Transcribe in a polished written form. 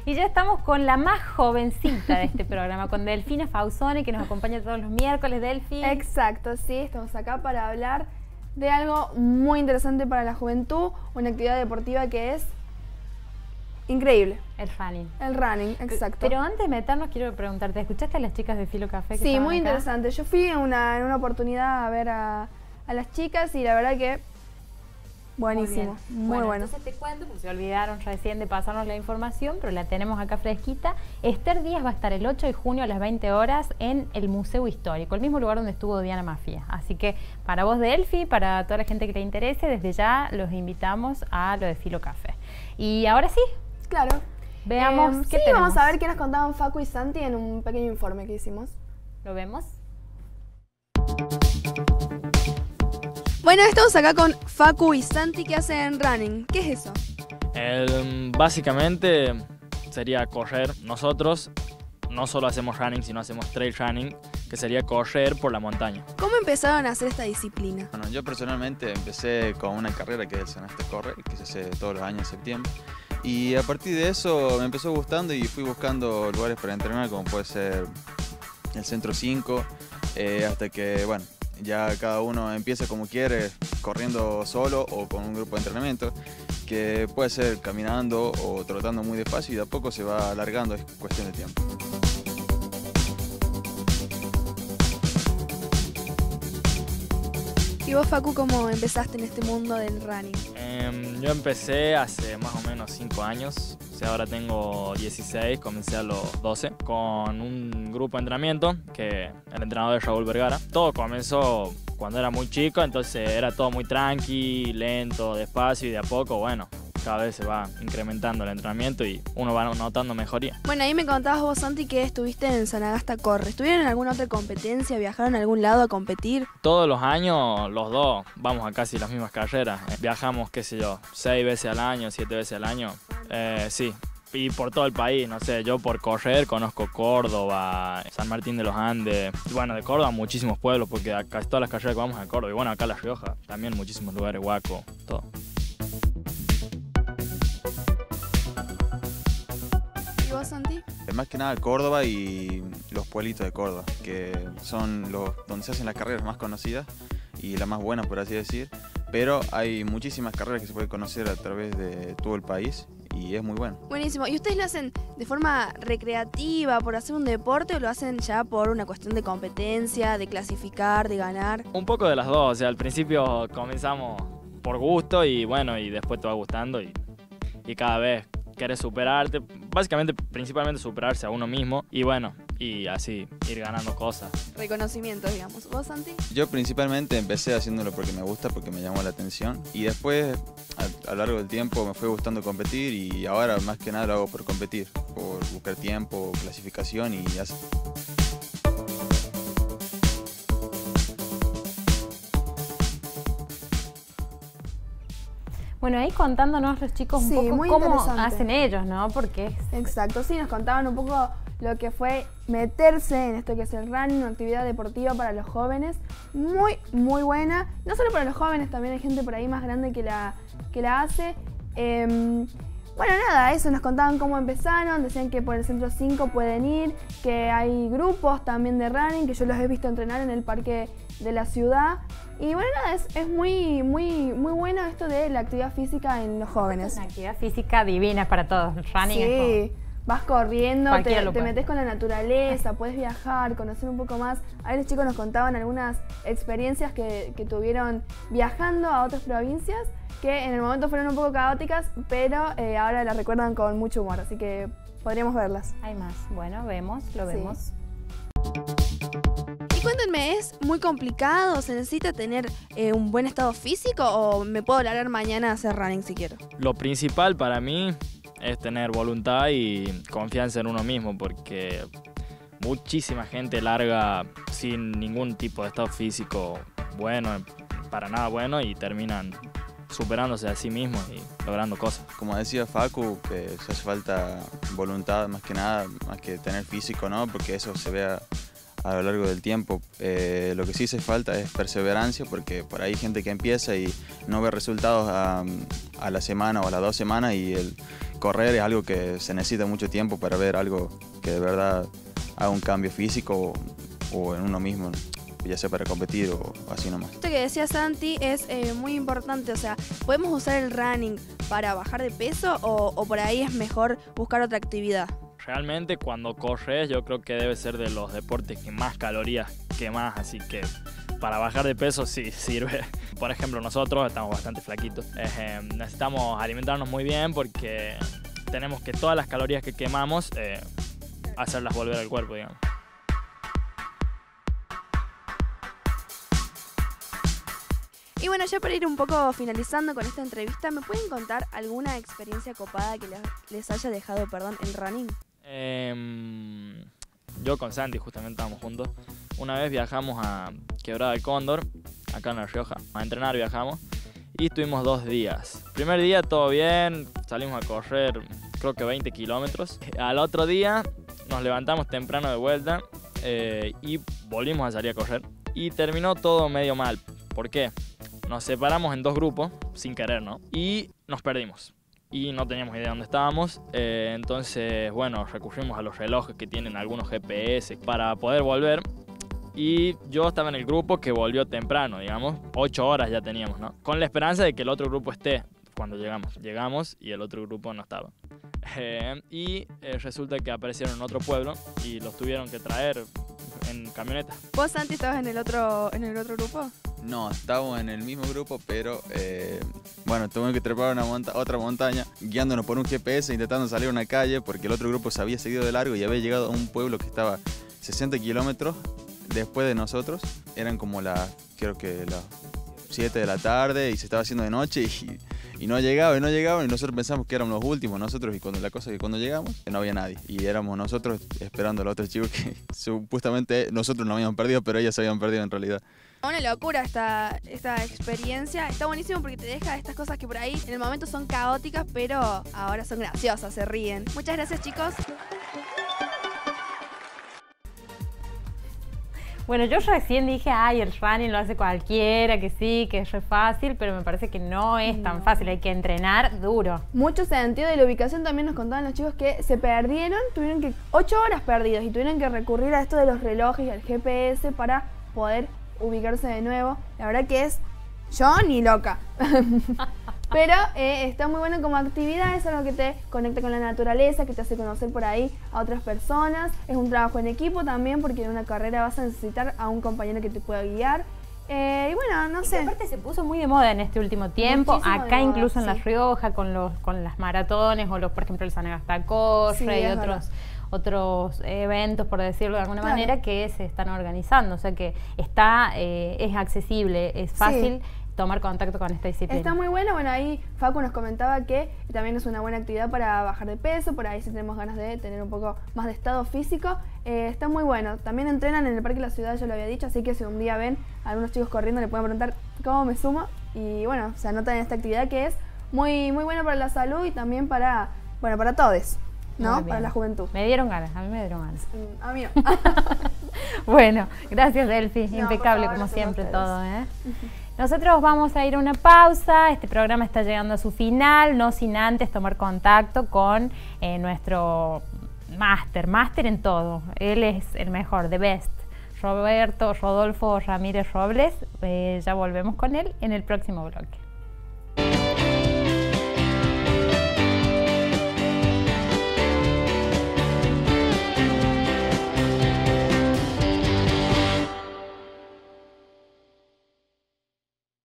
Y ya estamos con la más jovencita de este programa, con Delfina Fausone, que nos acompaña todos los miércoles. Delfi. Exacto, sí, estamos acá para hablar de algo muy interesante para la juventud, una actividad deportiva que es increíble. El running. El running, exacto. Pero antes de meternos, quiero preguntarte, ¿escuchaste a las chicas de Filo Café? Sí, muy interesante. Yo fui en una oportunidad a ver a las chicas y la verdad que buenísimo, muy bueno. Entonces te cuento, porque se olvidaron recién de pasarnos la información, pero la tenemos acá fresquita. Esther Díaz va a estar el 8 de junio a las 20 horas en el Museo Histórico, el mismo lugar donde estuvo Diana Mafia. Así que para vos, Delfi, para toda la gente que le interese, desde ya los invitamos a lo de Filo Café. Y ahora sí. Claro. Veamos qué sí, tenemos. Vamos a ver qué nos contaban Facu y Santi en un pequeño informe que hicimos. ¿Lo vemos? Bueno, estamos acá con Facu y Santi que hacen running. ¿Qué es eso? Básicamente sería correr. Nosotros no solo hacemos running, sino hacemos trail running, que sería correr por la montaña. ¿Cómo empezaron a hacer esta disciplina? Bueno, yo personalmente empecé con una carrera que es el Seneste Corre, que se hace todos los años en septiembre. Y a partir de eso me empezó gustando y fui buscando lugares para entrenar, como puede ser el Centro 5, hasta que, bueno, ya cada uno empieza como quiere, corriendo solo o con un grupo de entrenamiento, que puede ser caminando o trotando muy despacio y de a poco se va alargando, es cuestión de tiempo. ¿Y vos, Facu, cómo empezaste en este mundo del running? Yo empecé hace más o menos 5 años, o sea, ahora tengo 16, comencé a los 12 con un grupo de entrenamiento que el entrenador es Raúl Vergara. Todo comenzó cuando era muy chico, entonces era todo muy tranqui, lento, despacio y de a poco, bueno, cada vez se va incrementando el entrenamiento y uno va notando mejoría. Bueno, ahí me contabas vos, Santi, que estuviste en Sanagasta Corre. ¿Estuvieron en alguna otra competencia? ¿Viajaron a algún lado a competir? Todos los años, los dos, vamos a casi las mismas carreras. Viajamos, qué sé yo, 6 veces al año, 7 veces al año. Sí, y por todo el país, no sé, yo por correr conozco Córdoba, San Martín de los Andes. Y bueno, de Córdoba muchísimos pueblos, porque casi todas las carreras que vamos a Córdoba. Y bueno, acá La Rioja, también muchísimos lugares, Huaco, todo. ¿Y vos, Santi? Más que nada Córdoba y los pueblitos de Córdoba, que son los donde se hacen las carreras más conocidas y las más buenas, por así decir. Pero hay muchísimas carreras que se pueden conocer a través de todo el país y es muy bueno. Buenísimo. ¿Y ustedes lo hacen de forma recreativa, por hacer un deporte, o lo hacen ya por una cuestión de competencia, de clasificar, de ganar? Un poco de las dos, o sea, al principio comenzamos por gusto y bueno, y después te va gustando y cada vez querés superarte, básicamente, principalmente superarse a uno mismo y bueno, y así ir ganando cosas. Reconocimientos, digamos. ¿Vos, Santi? Yo principalmente empecé haciéndolo porque me gusta, porque me llamó la atención y después a lo largo del tiempo me fue gustando competir y ahora más que nada lo hago por competir, por buscar tiempo, clasificación y así. Bueno, ahí contándonos los chicos un poco cómo hacen ellos, ¿no? Porque Exacto, sí, nos contaban un poco lo que fue meterse en esto que es el running, una actividad deportiva para los jóvenes, muy, muy buena. No solo para los jóvenes, también hay gente por ahí más grande que la hace. Bueno, nada, eso, nos contaban cómo empezaron, decían que por el Centro 5 pueden ir, que hay grupos también de running, que yo los he visto entrenar en el parque de la ciudad. Y bueno, nada, es muy bueno esto de la actividad física en los jóvenes. Es una actividad física divina para todos. El running es como... Vas corriendo, te metes con la naturaleza, puedes viajar, conocer un poco más. Ahí los chicos nos contaban algunas experiencias que tuvieron viajando a otras provincias, que en el momento fueron un poco caóticas, pero ahora las recuerdan con mucho humor, así que podríamos verlas. Hay más. Bueno, lo vemos. Y cuéntenme, ¿es muy complicado? ¿Se necesita tener un buen estado físico o me puedo largar mañana a hacer running si quiero? Lo principal para mí es tener voluntad y confianza en uno mismo, porque muchísima gente larga sin ningún tipo de estado físico bueno, para nada bueno, y terminan superándose a sí mismos y logrando cosas. Como decía Facu, que se hace falta voluntad más que nada, más que tener físico, ¿no? Porque eso se ve a lo largo del tiempo. Lo que sí hace falta es perseverancia, porque por ahí hay gente que empieza y no ve resultados a la semana o a las 2 semanas y correr es algo que se necesita mucho tiempo para ver algo que de verdad haga un cambio físico o en uno mismo, ya sea para competir o así nomás. Esto que decía Santi es muy importante, o sea, ¿podemos usar el running para bajar de peso o por ahí es mejor buscar otra actividad? Realmente cuando corres yo creo que debe ser de los deportes que más calorías quemas, así que para bajar de peso sí sirve. Por ejemplo, nosotros estamos bastante flaquitos, necesitamos alimentarnos muy bien porque tenemos que todas las calorías que quemamos hacerlas volver al cuerpo, digamos. Y bueno, ya para ir un poco finalizando con esta entrevista, ¿me pueden contar alguna experiencia copada que les haya dejado, el running? Yo con Santi justamente estábamos juntos. Una vez viajamos a Quebrada del Cóndor, acá en La Rioja. A entrenar viajamos y estuvimos 2 días. Primer día todo bien, salimos a correr creo que 20 kilómetros. Al otro día nos levantamos temprano de vuelta y volvimos a salir a correr. Y terminó todo medio mal. ¿Por qué? Nos separamos en 2 grupos, sin querer, ¿no? Y nos perdimos. Y no teníamos idea de dónde estábamos. Entonces, bueno, recurrimos a los relojes que tienen algunos GPS para poder volver. Y yo estaba en el grupo que volvió temprano, digamos. 8 horas ya teníamos, ¿no? Con la esperanza de que el otro grupo esté cuando llegamos. Llegamos y el otro grupo no estaba. Resulta que aparecieron en otro pueblo y los tuvieron que traer en camioneta. ¿Vos, Santi, estabas en el otro grupo? No, estábamos en el mismo grupo, pero bueno, tuvimos que trepar otra montaña, guiándonos por un GPS, intentando salir a una calle, porque el otro grupo se había seguido de largo y había llegado a un pueblo que estaba 60 kilómetros después de nosotros. Eran como creo que las 7 de la tarde y se estaba haciendo de noche y no llegaban y nosotros pensamos que éramos los últimos nosotros y cuando llegamos no había nadie y éramos nosotros esperando a los otros chicos que supuestamente nosotros nos habíamos perdido, pero ellos se habían perdido en realidad. Una locura esta experiencia, está buenísimo porque te deja estas cosas que por ahí en el momento son caóticas, pero ahora son graciosas, se ríen. Muchas gracias, chicos. Bueno, yo recién dije, ay, el running lo hace cualquiera, que sí, que es re fácil, pero me parece que no es tan fácil, hay que entrenar duro. Mucho sentido de la ubicación, también nos contaban los chicos que se perdieron, tuvieron que 8 horas perdidos y tuvieron que recurrir a esto de los relojes y al GPS para poder ubicarse de nuevo. La verdad que es yo ni loca. Pero está muy bueno como actividad, es algo que te conecta con la naturaleza, que te hace conocer por ahí a otras personas. Es un trabajo en equipo también, porque en una carrera vas a necesitar a un compañero que te pueda guiar. Y bueno, no sé. Aparte se puso muy de moda en este último tiempo, Muchísimo acá de moda, incluso en sí. La Rioja, con las maratones o por ejemplo el Sanagasta Corre Sí, y es otros eventos, por decirlo de alguna Claro. manera, que se están organizando. O sea que es accesible, es fácil tomar contacto con esta disciplina. Está muy bueno, ahí Facu nos comentaba que también es una buena actividad para bajar de peso, por ahí si tenemos ganas de tener un poco más de estado físico, está muy bueno. También entrenan en el Parque de la Ciudad, ya lo había dicho, así que si un día ven a algunos chicos corriendo le pueden preguntar cómo me sumo y bueno, se anotan en esta actividad que es muy, muy buena para la salud y también para todos, Muy ¿no? bien. Para la juventud. Me dieron ganas, a mí me dieron ganas. A mí no. Bueno, gracias Delphi, No, impecable por favor, como gracias a siempre ustedes. todo, ¿eh? Nosotros vamos a ir a una pausa, este programa está llegando a su final, no sin antes tomar contacto con nuestro máster en todo. Él es el mejor, the best. Rodolfo Ramírez Robles, ya volvemos con él en el próximo bloque.